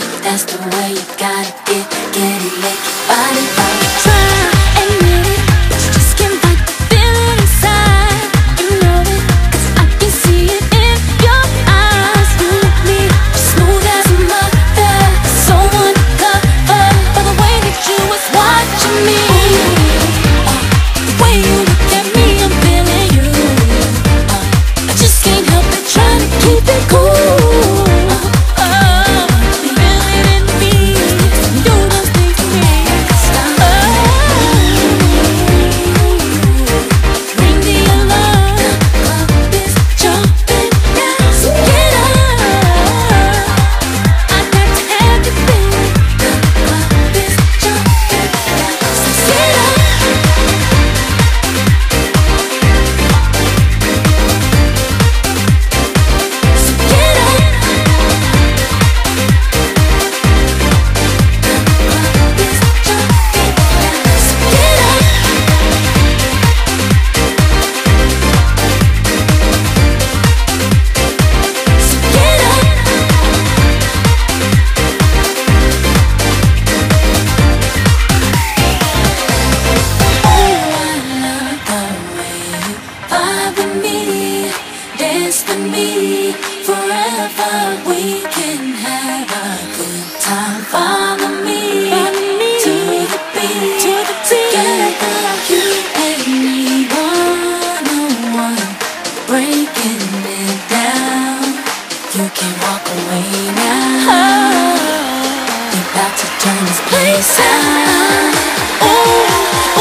That's the way you gotta get it, make your body right. Try and admit it, but you just can't fight the feeling inside. You know it, 'cause I can see it in your eyes. You look me smooth as a mother, so undercover by the way that you was watching me. The way you look at me, I'm feeling you. I just can't help it, trying to keep it cool. Forever we can have a good time. Follow me to the beat. Together, you and me, one-on-one, breaking it down. You can walk away now. We're about to turn this place out. Oh.